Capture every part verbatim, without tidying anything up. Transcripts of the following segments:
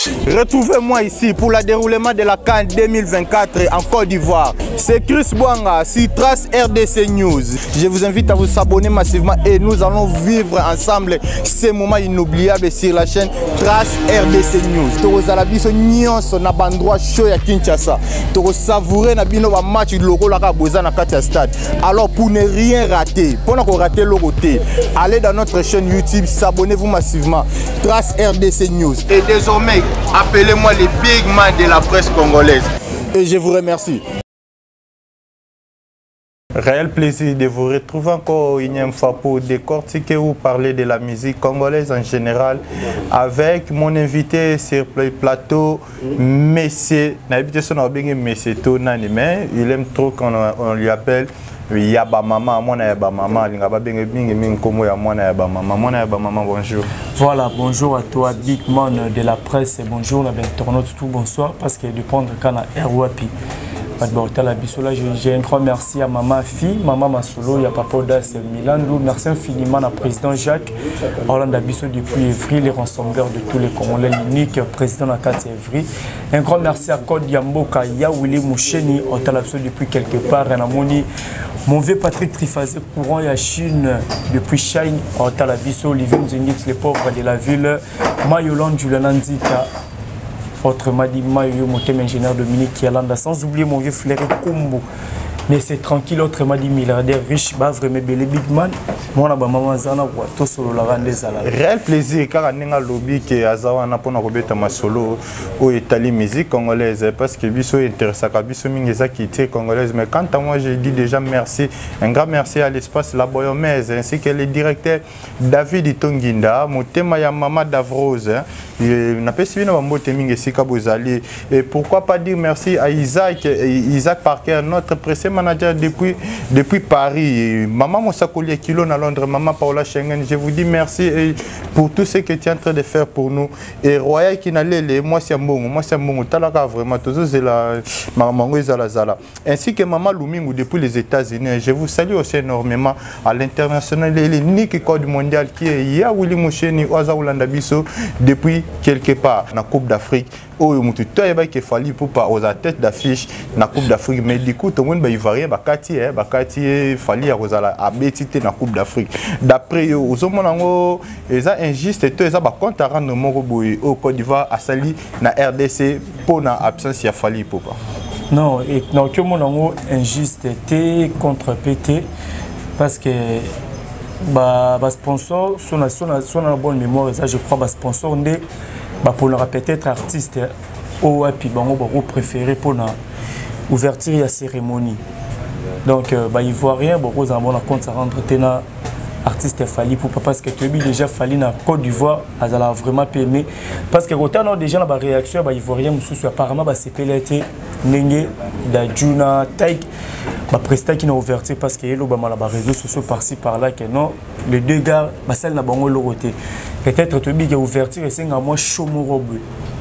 Retrouvez-moi ici pour le déroulement de la CAN deux mille vingt-quatre en Côte d'Ivoire. C'est Chris Bouanga, sur Trace R D C News. Je vous invite à vous abonner massivement et nous allons vivre ensemble ces moments inoubliables sur la chaîne Trace R D C News. Toros alabiso nyonso na bandroit show ya Kinshasa. Toros savourer na bino ba match logo la kaboza na kati ya stade. Alors pour ne rien rater, pour ne pas rater le côté, allez dans notre chaîne YouTube, s'abonnez-vous massivement. Trace R D C News. Et désormais, appelez-moi les big man de la presse congolaise. Et je vous remercie. Réel plaisir de vous retrouver encore une fois pour décortiquer ou parler de la musique congolaise en général avec mon invité sur le plateau, Monsieur. Monsieur Tonani, mais il aime trop qu'on on lui appelle Yaba Mama, mon Yaba Mama, bonjour. Voilà, bonjour à toi, big man de la presse, et bonjour, la belle tournote, tout bonsoir, parce que de prendre Kana Erwapi. J'ai un grand merci à maman fille, maman Masolo, il y a papa Das Milando, merci infiniment à président Jacques, Orlando Abisso depuis Evry, les rassembleurs de tous les Congolais, l'unique président à quatre Evry. Un grand merci à Code Yamboka, Yaouli Moucheni, on t'a depuis quelque part, Renamoni, mon vieux Patrick Trifazé, courant à Chine, depuis Shine, on t'a Abisso, Olivier Mzenix, les pauvres de la ville, Mayoland, Julian Nzita. Autrement dit, Mayo, mon thème ingénieur Dominique Kialanda, sans oublier mon vieux Fleury Kumbu. Mais c'est tranquille, autrement dit, milliardaire riche, bah vraiment bel big man. Moi, ma maman Zana, tout solo la rande zala. Réel plaisir, car on a un lobby qui a Zawana pour nous remettre ma solo au Italie musique congolaise, parce que biso intéressant, biso mingeza qui était congolaise. Mais quant à moi, je dis déjà merci, un grand merci à l'espace La Boyomèse, ainsi que le directeur David Tonginda, mon thème ya maman Davrose. n'a pas suivi nos mots et pourquoi pas dire merci à Isaac, Isaac Parker, notre précédent manager depuis, depuis Paris. Maman Moussakoli Kilo à Londres, maman Paola Schengen, je vous dis merci pour tout ce que tu es en train de faire pour nous. Et Royal Kinalele, moi c'est un bon, moi c'est un bon, talaka vraiment, toujours c'est la maman Zala Zala. Ainsi que maman Lumingu depuis les États-Unis. Je vous salue aussi énormément à l'international, l'unique code mondial qui est Yaouli Moucheni, Oaza Oulandabiso depuis quelque part dans la Coupe d'Afrique. Oh, il y a fallu pour pas aux têtes d'affiche dans la Coupe d'Afrique. Mais du coup, tout le monde va y varier. Bakati, Bakati, fallu à bétiter dans la Coupe d'Afrique. D'après eux, aux hommes, ils sont injustes et tout, ils ont compte à rendre au Côte d'Ivoire à Sali, dans la R D C, pour l'absence de fallu pour pas. Non, et non, que mon injuste était contre-pété parce que bah, bah sponsor, son son la bonne mémoire, ça je crois, bah sponsor né, bah pour le peut-être artiste au puis bah on préféré pour la ouverture de la cérémonie. Donc bah ivoirien, bah vous avez un compte à rendre tena artiste fallu pour parce que tu déjà fallu na Côte d'Ivoire, elle a vraiment aimé parce que autant déjà la réaction bah ivoirien mususu apparemment bah c'est pelleté nenge da juna taik bah prestat qui n'a ouverture parce que yelo bah mal bah réseaux sociaux par-ci par-là que non les deux gars bah celle na bango le côté peut-être tu bi que ouverture et c'est un mois chaud mon robe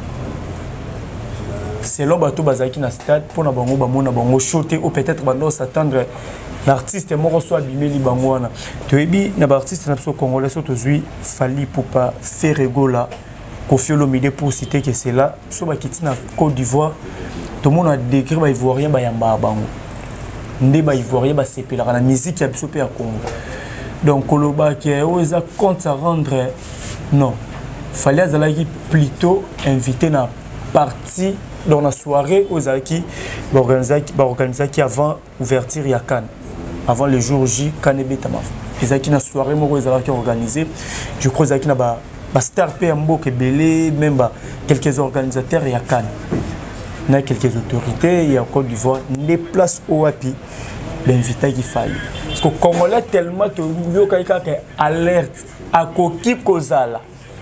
selon bato bazaki na stade pour na bango ba mona bango choté ou peut-être bando s'attendre l'artiste est mort soit abîmé li bango wana to ebi na ba artiste na biso congolais so tozui fali pour pas faire rigola Kofi Olomide pour citer que c'est là so ba kiti na Côte d'Ivoire tout le monde a décrit ba ivoirien ba yamba bango ndé ba ivoirien ba sepela la musique ya biso pe ya Congo donc koloba que oza compte à rendre non fallait azalaki plutôt invité na partie dans la soirée aux Aki organisé qui avant ouverture il y a Cannes avant le jour J Cannes Betamaf les Aki na soirée moi ils avaient organisé je crois Aki na ba ba star P Mbo que belé même ba quelques organisateurs il y a Cannes na quelques autorités il y a Côte d'Ivoire les places au Api l'invité qui faille parce que Congolais tellement que yo kaika que alerte à koki kozala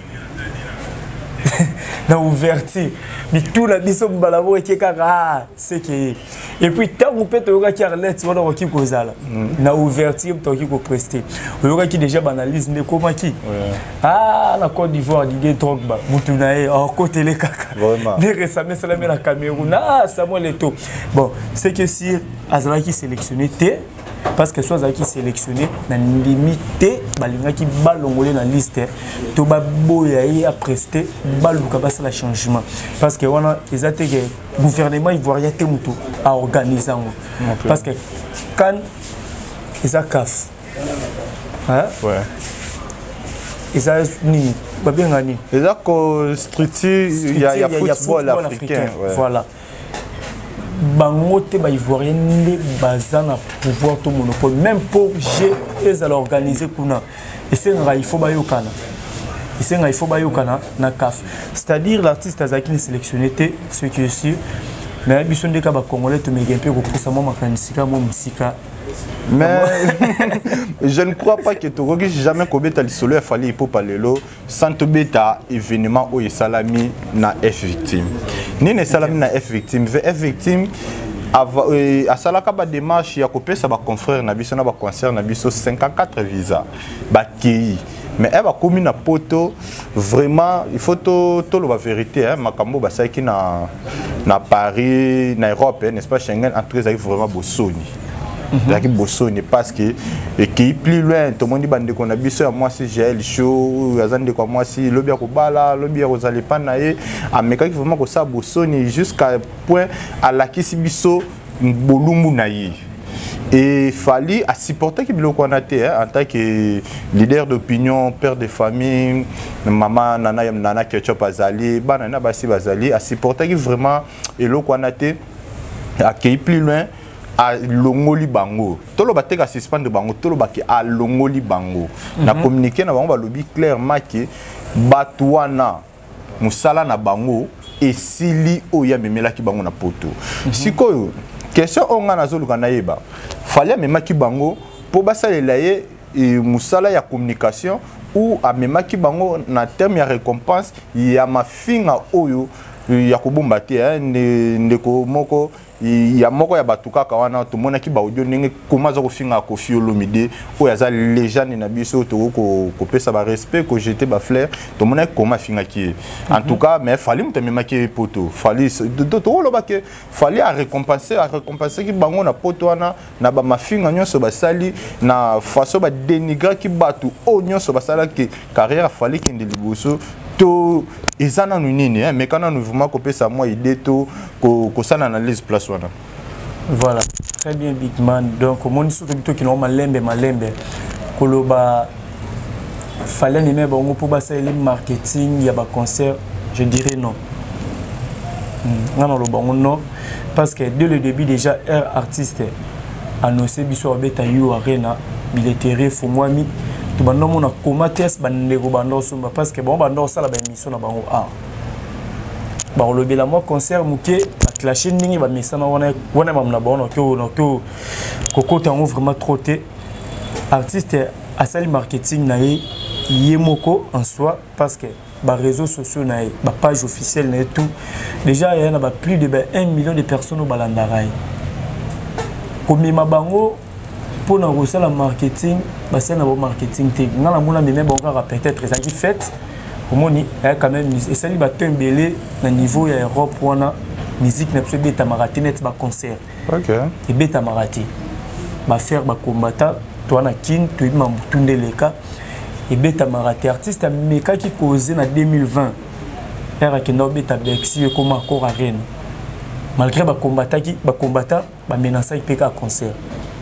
na ouverture mais tout la biso balabo qui kaka c'est que et puis tant vous peut te qui alerte on va qui kozala na ouverture to qui ko prester on qui déjà banalise ne comment qui ah la Côte d'Ivoire Didier Drogba mutunae en côté les kaka vraiment ne récemment ça la Cameroun ah Samuel Eto'o bon c'est que si Azala qui sélectionné té parce que soit qui sélectionné na limité balinga qui balongolé na liste to ba boya y a presté baluka basa la changement parce que on a ils que gouvernement ivoirien te mutu à organiser okay. Parce que quand ils a caf hein ouais ils a ni ba bien gagné ils a ko structure il y a football africain voilà bango te ba ivoirien ne bazana pouvoir tout monopole même pour G ils à l'organiser kuna et c'est il faut ba yokana et c'est il faut ba yokana na caf c'est-à-dire l'artiste azaki sélectionné ce qui est sûr mais bison de ka ba congolais to megempe ko pour ça moi makanisika mo musika mais je ne crois pas que tu n'auras jamais kobeta lisolo fallait pour parler lo sans te beta événement où salami na F victime ni ne salami na F victime F victime à salaka ba démarche ya kopesa ba confrère na biso na ba concert na biso cinquante-quatre visa ba ki mais elle va commis na poto vraiment il faut to to la vérité hein makambo ba ça qui na na Paris na Europe n'est-ce pas Schengen entre eux vraiment bosoni Zaki Bossoni parce que et qui est plus loin tout le monde dit bande qu'on a biso moi si j'ai le show azande quoi moi si le bien ko bala le bien aux alipa naé ameka qui vraiment ko ça Bossoni jusqu'à point à la kisi biso bolumbu naé et fallait à supporter qui bilo qu'on a été en tant que leader d'opinion père de famille maman nana yam nana ketchup azali banana basi bazali à supporter qui vraiment et lo qu'on a été à qui plus loin à longoli bango tolo baté ka suspendre bango tolo baki à longoli bango na communiquer na bango ba lobby clairement que batwana musala na bango et sili o ya memela ki bango na poto sikoyo question onga na zoluka na yeba fallait memela ki bango po basalela ye musala ya communication ou a memela ki bango na terme ya récompense ya mafinga oyo ya kobomba te ndeko moko ya moko ya batuka kawana to mona ki ba audio ndenge komaza ko finga ko fiolomide o ya za légende na biso to ko ko pesa ba respect ko jeter ba fleur to mona koma finga ki en tout cas mais fallait muteme maki poto fallait to to lo ba ke fallait à récompenser à récompenser ki bango na poto wana na ba mafinga nyonso ba sali na façon ba dénigrer ki batu o nyonso ba sala ki carrière fallait ki ndeliboso to ezana nini hein mais quand on mouvement copé ça moi idée to ko ko ça analyse place wana voilà très bien big man donc mon surtout plutôt qui non malembe malembe koloba fallait aimer bongo pour passer le marketing il y a ba concert je dirais non non non le bongo non parce que dès le début déjà un artiste annoncé biso beta you arena billetterie faut moi mi tout bando mona komates bandeko bando somba parce que bon bando sala ba émission na bango ah ba lobi la moi concert muké ba clasher ningi ba misana wana wana mamna bono ko no ko kokota on vraiment trotté artiste à sali marketing na yemoko en soi parce que ba réseaux sociaux na ba page officielle na tout déjà il y en a ba plus de un million de personnes au balandarai comme ma bango pour nous relancer le marketing, c'est un marketing. Nous avons peut-être ça qui fait. Au moins, il y a quand même et ça lui va tomber au niveau de l'Europe où on a musique n'a pas bêta marathon net ba concert. OK. Et bêta marathon. Ba faire ba combattant, toi na kin, tu m'as tunde les cas. Et bêta marathon artiste meka qui causé en deux mille vingt. Era qui n'a bêta Bexi comme encore arène. Malgré ba combattant qui ba combattant ba menacer P K concert.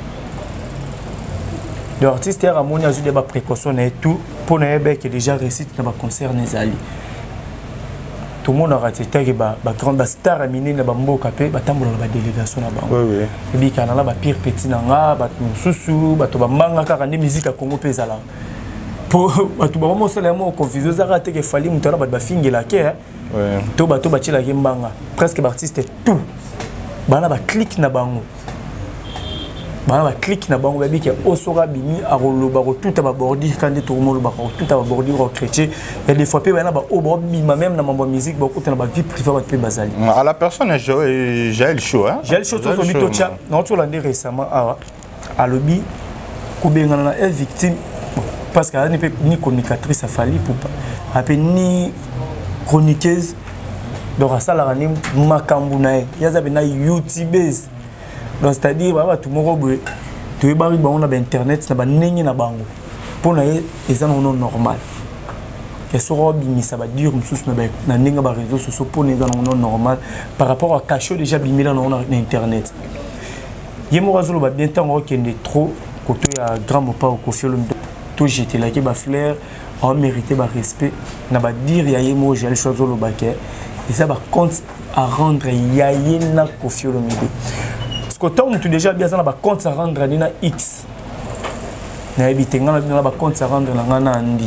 L'artiste a ramené des précautions et tout pour ne pas que déjà récite dans le concert Nezali. Tout le monde a raté que la grande star a miné dans le capé, la délégation là-bas. Oui, oui. Et puis, il y a la pire petit nanga, il y a sousou, il y a manga, il y a musique à Congo Pesala. Pour tout le monde, c'est vraiment confusé. Il a raté qu'il fallait que la fingue la quai. Tout le monde a dit manga. Presque l'artiste est tout. Il y a un clic dans le bango. Bah on clique na bango babi que osora bini a roloba tout à babordi quand tout le monde ba tout à babordi recréer et des fois pe bana ba obobi même na mambo musique ba tout na ba vie privée ba pe bazali à la personne j'ai le show hein j'ai le show sur bitocha non tu l'as dit récemment à à lobby kubenga na est victime parce qu'elle n'est pas ni communicatrice à fali pour pas a ni chroniqueuse donc ça la rani makambu na ya za bena youtubeuse. Donc c'est-à-dire bah tout mon robot tu bari bango na ba internet na ba ndenge na bango pour na eza non normal et sera bimi ça va dire mususu na ba na ndenge ba réseaux sociaux pour na eza non normal par rapport à cacher déjà bimi na na internet yemo razolo ba bien temps okende trop côté ya grand mopa au Koffi Olomide tout j'étais là qui ba flair a mérité ba respect na ba dire ya yemo j'ai le choix de l'obake et ça va compte à rendre ya yena Koffi Olomide parce que tant tu déjà bien ça na ba compte à rendre na X na habité ngana na ba compte à rendre na ngana andi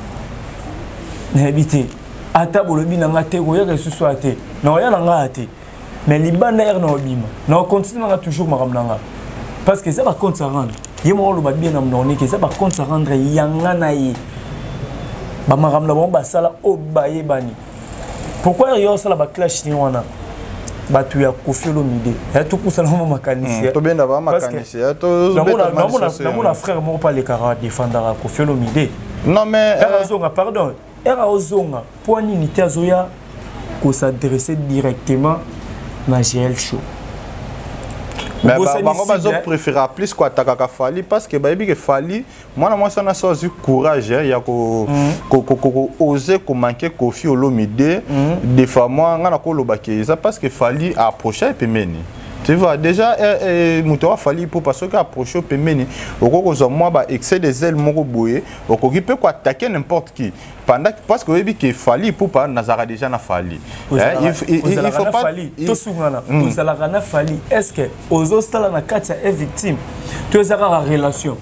na habité ata bolobi na ngate ko ya ke so ate na ya na ngate mais libanda er na obima na continue na toujours makamnanga parce que ça va compte à rendre yemo lo ba bien na mnoni que ça va compte à rendre yanga na yi ba makamna bon ba sala obaye bani pourquoi yo sala ba clash ni wana ba tu ya Koffi Olomide ya to kusala mo makanisi to benda ba makanisi ya to na na na frère mo pas les cara défendre Koffi Olomide non mais era zonga pardon era ozonga pour ni nité azoya ko s'adresser directement na G L show mais bango bazo préférer plus quoi attaquer Fally parce que ba que Fally moi moi ça na so courage ya ko ko ko oser ko manquer Koffi Olomide des fois moi ngana ko lobaki ça parce que Fally a approché pemeni tu vois déjà muto Fally pour parce que approcher pemeni oko ko zo moi ba excès des ailes moko boye oko ki peut quoi attaquer n'importe qui pendant parce que oui que Fally pour pas Nazara déjà na Fally il faut pas to sungana vous allez na Fally est-ce que aux ostala na katia est victime tu es à relation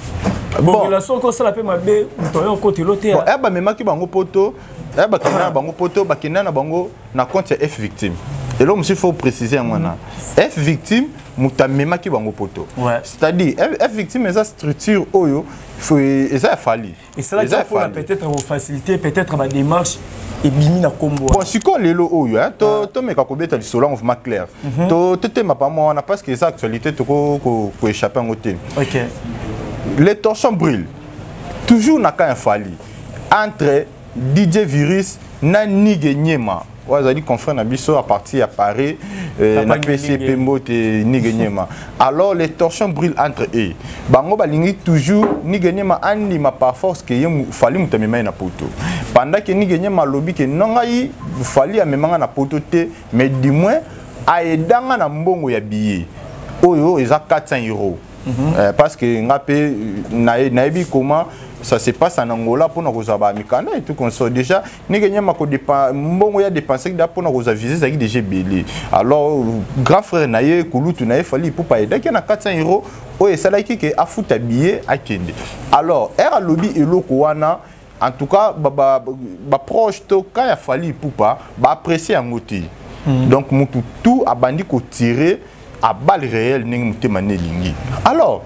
bon relation ko sala pe mabe to côté l'autre bon eba mema ki bango poto eba kana bango poto ba kina na bango na compte F victime et là monsieur faut préciser moi na F victime muta mema ki bango poto c'est-à-dire F victime eza structure oyo faut eza Fally et cela qui pour peut-être vous faciliter peut-être ma démarche et bimi na kombo bon siko lelo oyo hein to to meka ko beta lisolo en mouvement clair to tete ma pas moi na parce que ça actualité to ko ko échapper en côté OK les torchons brûlent toujours na ka Fally entre D J Virus na Nige Nyema wazali confrère na biso à partir à Paris na P C Pembo te Nige Nyema alors les torchons brûlent entre eux bango balingi toujours Nige Nyema andi ma par force que Fally mutamema na poto pendant que Nige Nyema lobby que nongai Fally amemanga na poto te mais du moins aedanga na mbongo ya billet oyo eza quatre cents euros. Mm-hmm. euh, parce que ngapé naebi comment ça se passe en Angola pour nous avoir mikanda et tout comme ça déjà ni gagner ma ko dépense mbongo ya dépenser da pour nous viser ça qui déjà belé alors grand frère naye kulutu naye Fally pour pas aider qui na quatre cents euros o et ça là qui que afuta billet akende alors era lobby eloko wana en tout cas ba ba, ba proche to quand ya Fally pour pas ba apprécier en côté. Mm-hmm. Donc mutu tout a bandi ko tirer à balle réelle n'engmutemané lingi alors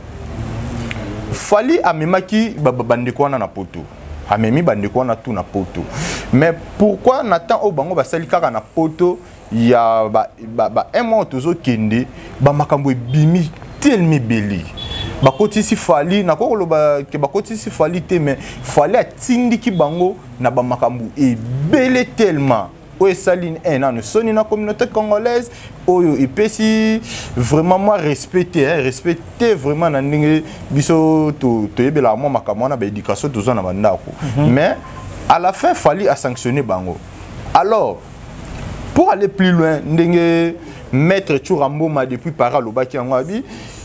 Fally amemaki bandeko wana na poto amemi bandeko wana tout na poto mais pourquoi Nathan Obango basali kaka na poto ya ba ba un mois tozo kende ba makambo bimi tellement beli bakotisi Fally na ko loba ke bakotisi Fally te mais Fally atindiki bango na ba makambo e belé tellement o saline un an soni na communauté congolaise oyo ipesi vraiment moi respecter hein, respecter vraiment na ndenge biso to to yebela mo makambo na ba éducation to zona bandako. Mm-hmm. Mais à la fin Fally a sanctionné bango alors pour aller plus loin ndenge maître Churamboma depuis para lobaki yango abi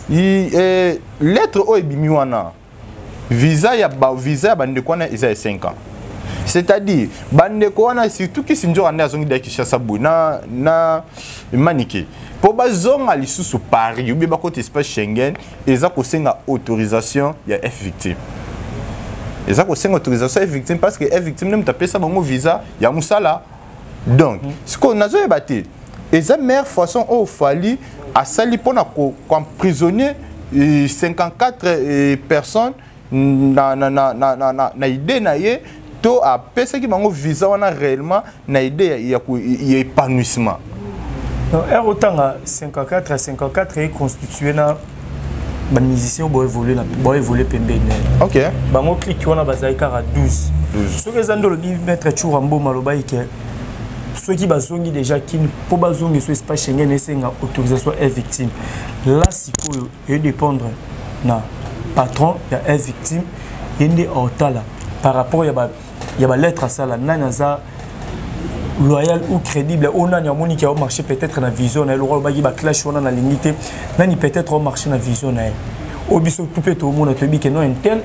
il lettre o ebimi wana visa ya ba visa bandeko na isa cinq ans. C'est-à-dire, bandeko wana surtout qui sinjo ande azongi da Kinshasa na na manike. Pour bazonga lisusu Paris, ubi bako espace Schengen, eza ko senga autorisation ya F victime. Eza ko senga autorisation F victime parce que F victime nem taper ça bango visa ya musala. Donc, ce qu'on a zo ebate, eza meilleure façon au Fally a sali pona ko emprisonner cinquante-quatre personnes na na na na na na idée na ye to a pesa ki bango visa wana réellement na idée ya ya épanouissement. Non, er otanga cinquante-quatre à cinquante-quatre est constitué na ba musicien bo évoluer na bo évoluer pembene. OK. Bango clique wana bazai kara douze. Ce que zando le maître Churamboma maloba ike ceux qui bazongi déjà qui pour bazongi sur espace Schengen et senga autorisation est victime. Là siko e dépendre na patron ya est victime yende otala par rapport ya ba ya ba lettre à ça là nanaza loyal ou crédible on a nyamoni qui a marché peut-être na vision na loro ba ba clash on na limité nani peut-être au marché na vision na o biso tout peut au monde to bi que non intel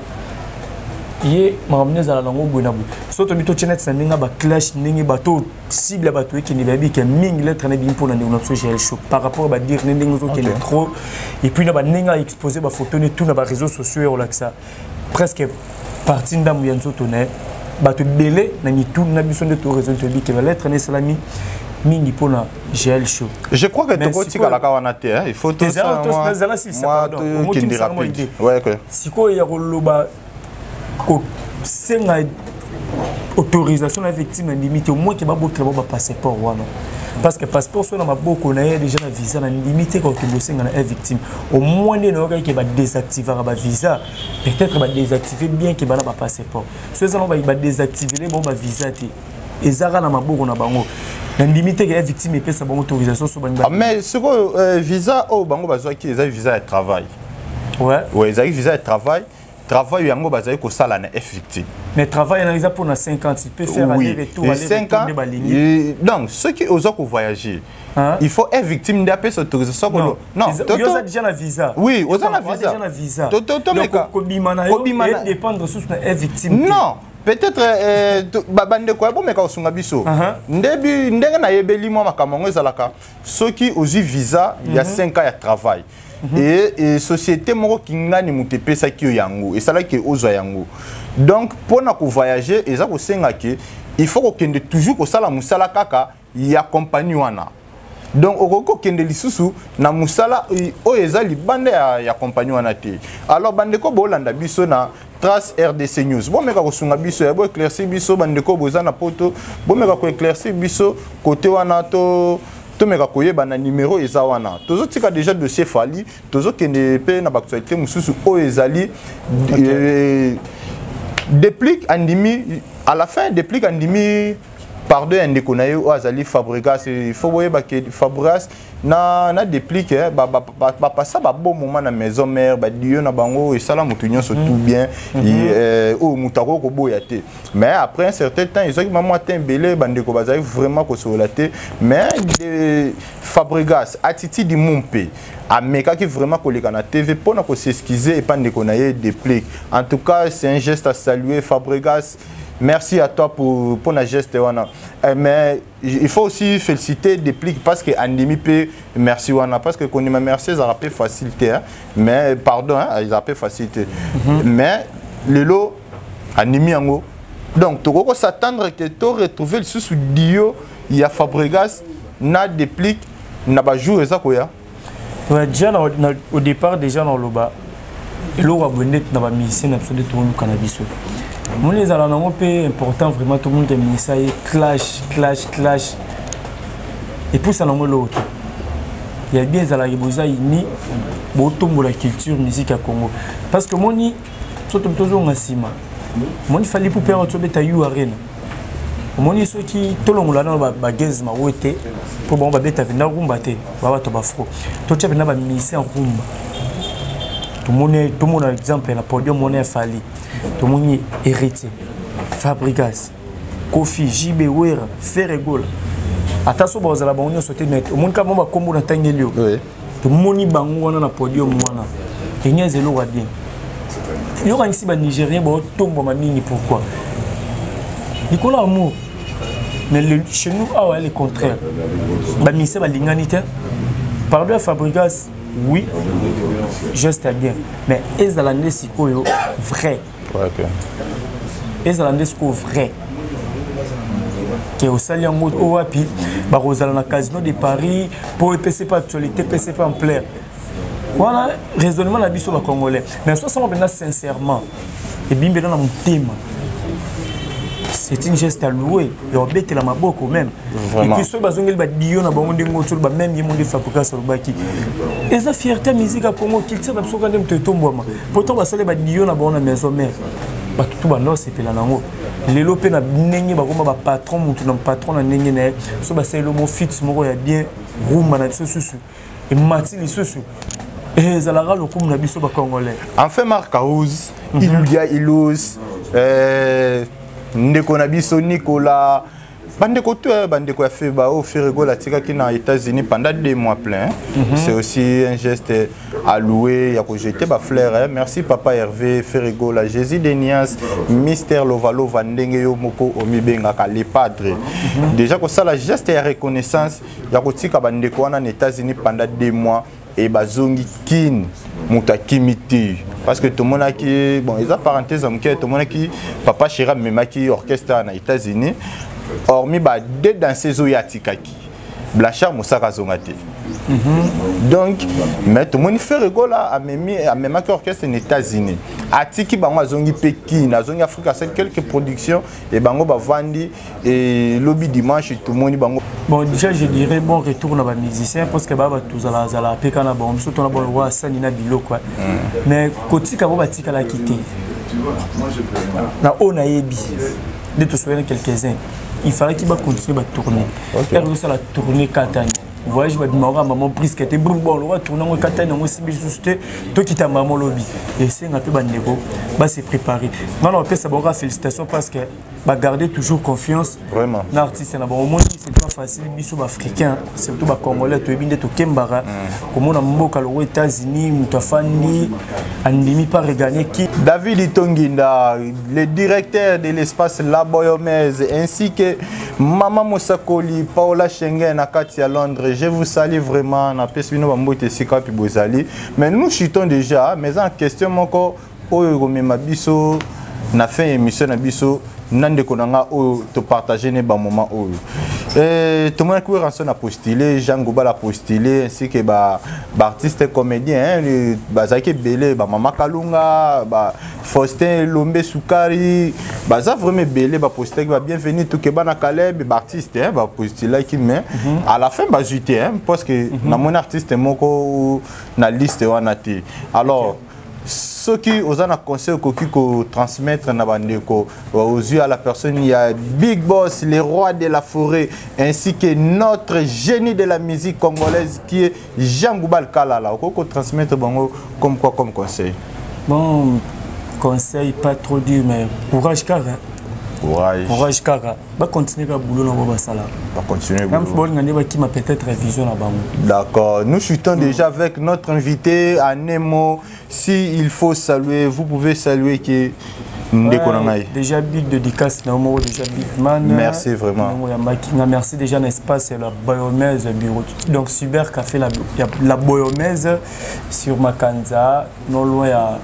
ye mamnez ala nango bonabu so to bito chenet sa ninga ba clash ningi bato cible bato qui ne babi que ming lettre na bi pour na notre social show par rapport ba dire ningi zo qui est trop et puis na ba ninga exposer ba photo ni tout na ba réseaux sociaux et relax ça presque partie ndamu yanzo toné bato belé na ni tout na biso de to réseau to bi que la lettre na salami mingi pour na G L show. Je crois que tu tika la kawanate hein il faut tout ça moi moi qui me rapide ouais que siko ya koloba ko senga autorisation la victime limite au moins que ba botre ba passeport wana parce que passeport so na maboko na ya déjà na visa na limité quand tu senga na victime au moins ne no ka ba désactiver ba visa peut-être ba désactiver bien que ba na ba passeport so ça no ba désactiver bon ba visa te ezara na maboko na bango na limité que victime pesa bon autorisation so ba mais ce que visa au bango bazwa ki eza visa de travail ouais ouais eza visa de travail travail yango bazali ko sala na effectif mais travail na pour na cinquante il peut faire aller retour aller retour donc ceux qui osent voyager il faut être victime de la autorisation non non ils ont déjà la visa oui ils ont la visa déjà la visa to to meka kobimana et dépendre sous na victime non peut-être bande ko bo meka osunga biso ndebi ndenge na yebeli mo makamongo ezalaka ceux qui osent visa il y a cinq ans de travail et, et société moko kingani mutepe sa ki yango et ça là que ozo yango donc pour na ko voyager et ça ko senga ke il faut ko kende toujours ko sala musala kaka ya compagnie wana donc okoko kende lisusu na musala o ezali bande ya, ya compagnie wana te alors bande ko bolanda biso na Trace R D C News bon meka ko sunga biso ya bo éclaircir biso bande ko bozana poto bon meka ko éclaircir biso côté wana to to meka koyeba na numéro eza wana tozo tika déjà dossier fali tozo kende pe na actualité mususu o ezali déplique andimi à la fin déplique andimi pardon ndeko na yo azali Fabregas il faut boyeba que Fabregas na na déplique ba ba ba passa ba bon moment na maison mère ba dio na bango et sala mutunyo so tout bien et o mutako ko boya te mais après un certain temps ils ont maman tembelé bandeko bazali vraiment ko solaté mais Fabregas attitude di mompe ameka qui vraiment koleka na T V pour na ko s'excuser et pas ndeko na ye déplique en tout cas c'est un geste à saluer Fabregas. Merci à toi pour pour la geste wana. Mais il faut aussi féliciter Déplique parce que Andimi peut merci wana parce que qu'on m'a merci ça rappelle facilité hein? Mais pardon hein, ils appellent facilité. Mm-hmm. Mais le lot Andimi yango. Donc tu peux s'attendre que tu retrouver le sous dio il y a Fabregas na Déplique na ba jouer ça quoi. Ouais déjà au départ déjà dans le bas. Et l'eau a bonnet na ba mission absolument tout le cannabis. Mon les allant peu important vraiment tout le monde est ça clash clash clash et pour ça non l'autre il y a bien à la ribosa ni botombo la culture musique à Congo parce que moni surtout toujours ngasima moni fallait pour perdre tout beta you arena moni ceux qui tout le monde là dans ba gaz ma wote pour bon ba beta vina rumba te ba bato ba fro to tcha na ba mission rumba tout le monde tout le monde exemple na podium monnaie fallait tout le monde héritier Fabregas Kofi J B Wera Ferregola attention ba za la bango sauter net au monde ka bomba kombo na tangelio tout le monde bango wana na podium wanaenya zelo wa bien yo kan ici ba Nigérien ba tombo manini pourquoi Nicolas Amour mais le, chez nous ah ouais le contraire ba mise ba linganité pardon Fabregas oui juste bien mais ezalande sikoyo vrai okay. ezalande sikoyo vrai que au saliango au wapi ba rozala na casino de Paris pour P C pas actualité P C pas en plaire voilà raisonnement na biso ba congolais mais soit ça maintenant sincèrement et bimbe dans mon thème c'est une geste à louer et on bête la maboko même et puis ceux bazongeli ba dio na bango ndingo tout ba même yimo ndi fapuka sur baki et ça fierté musique à Congo culture na biso kande mto tomboma pourtant ba sale ba dio na bango na maison mère ba tout ba non c'est pela nango lelo pe na ndenge ba koma ba patron mutu na patron na ndenge na so ba sale mo fit moko ya bien rumba na biso susu et mati li susu Et Zalara, le coup, on a vu sur le Congolais. Enfin, Marc Aouz, Ilulia Ilous, Ndeko Nabiso Nicolas. Bandeko tout, Bandeko a fait bah, au Ferrego la tika qui dans les États-Unis pendant deux mois pleins. Mm-hmm. C'est aussi un geste à louer. Il y a que j'étais bah fleur. Hein. Merci Papa Hervé Ferrego la Jésus Denias, Mister Lovalo Vandenge Yomoko Omibenga les padres. Déjà que ça la geste et reconnaissance. Il y a que tika Bandeko en États-Unis pendant deux mois et bazongi kin mutakimiti. Parce que tout le monde a qui bon ils ont parenthèse tout le monde a qui Papa Chira Memaki orchestre en États-Unis. Hormis bah deux danseuses au yatikaki Blanchard Moussaka Zongate. Donc mais tout le monde fait rigolo à même à même orchestre aux États-Unis. Atiki bango zongi Pékin, na zongi Afrique c'est quelques productions et bango ba vandi et lobby dimanche tout le monde bango. Bon déjà je dirais bon retour na ba musicien parce que ba ba tous ala ala peka na bon surtout na bon roi Sanina Bilo quoi. Mais kotika ba tika la quitter. Na on a yebi de te souvenir quelques-uns. Il fallait qu'il va continuer à tourner. Okay. Il y a la tournée Katani. Vous voyez, je vais dire, maman, prise qui était bon, on va tourner en Katani, on va se juste, toi qui t'as maman lobby. Et c'est un peu bandego, bah c'est préparé. Maintenant, après, ça va félicitations parce que bah garder toujours confiance. Vraiment. L'artiste, c'est bon, c'est pas facile, bisous africain, surtout bah congolais, tu es bien de tout Kembara. Comme on a mboka aux États-Unis, Moutafani, Andimi pas regagné qui. David Itonginda, le directeur de l'espace La Boyomèse, ainsi que Maman Moussakoli, Paola Schengen à Katia Londres. Je vous salue vraiment. Mais nous chutons déjà, mais en question, encore, on a fait une émission nande konanga o te partager ne ba moment o et tout le monde qui a postulé Jean Gouba a postulé ainsi que ba artiste comédien ba Zaki Belé ba Mama Kalunga ba Faustin Lombe Soukari ba za vraiment Belé ba postulé ba bienvenue tout que ba na Caleb ba artiste hein ba postulé qui mais à la fin ba juté hein parce que na mon artiste moko na liste wana té alors ceux qui ont un conseil qu'on transmettre aux yeux à la personne, il y a Big Boss, le roi de la forêt, ainsi que notre génie de la musique congolaise qui est Jean Goubal Kalala. Qu'on transmettre comme quoi comme conseil? Bon, conseil pas trop dur, mais courage car. Courage. Courage car. Va continuer à boulot dans le salon. Va continuer à boulot. Qui m'a peut-être vision là-bas. D'accord. Nous chutons déjà avec notre invité à Nemo. Si il faut saluer, vous pouvez saluer qui ouais, déjà big dédicace, déjà big man. Merci vraiment. Merci déjà l'espace la Boyomèse bureau. Donc Super Café la la Boyomèse sur Makanza, non loin à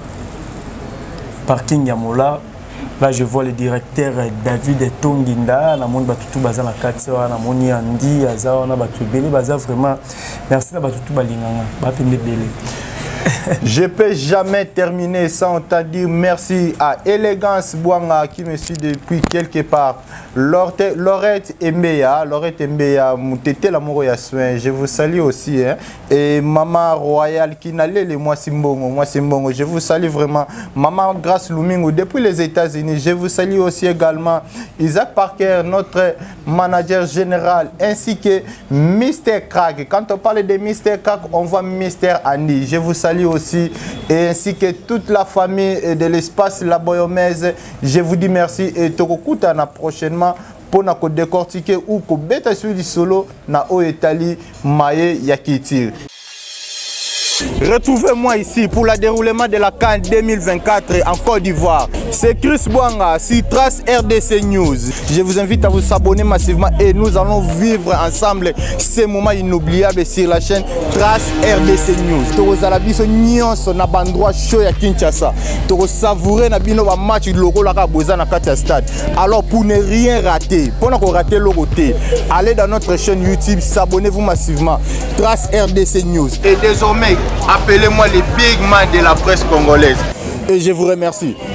parking Yamola. Là, je vois le directeur David Tonginda, na monde batutu baza na katio na moni andi aza na batu belé baza vraiment merci na batutu balinganga ba pembe belé. Je peux jamais terminer sans te dire merci à Élégance Bouanga qui me suit depuis quelque part. Laurette Mbeya, Laurette Mbeya, Moutete l'amour ya soin. Je vous salue aussi hein. Et Maman Royale qui n'allait les moi Simbongo, moi Simbongo. Je vous salue vraiment. Maman Grace Lumingo depuis les États-Unis. Je vous salue aussi également Isaac Parker, notre manager général, ainsi que Mister Crack. Quand on parle de Mister Crack, on voit Mister Andy. Je vous salue aussi et ainsi que toute la famille de l'espace La Boyomèse. Je vous dis merci et Tokokuta na prochainement pour nous décortiquer ou ko beta sur du solo na Oetali Maye Yakiti. Retrouvez-moi ici pour le déroulement de la CAN deux mille vingt-quatre en Côte d'Ivoire. C'est Chris Bouanga, sur Trace R D C News. Je vous invite à vous abonner massivement et nous allons vivre ensemble ces moments inoubliables sur la chaîne Trace R D C News. Togo Zalabiso Nyonso na bandroit show ya Kinshasa. Togo savourer na bino ba match logo la Kaboza na Katia Stade. Alors pour ne rien rater, pour ne pas rater le côté, allez dans notre chaîne YouTube, s'abonnez-vous massivement. Trace R D C News. Et désormais, appelez-moi les big man de la presse congolaise. Et je vous remercie.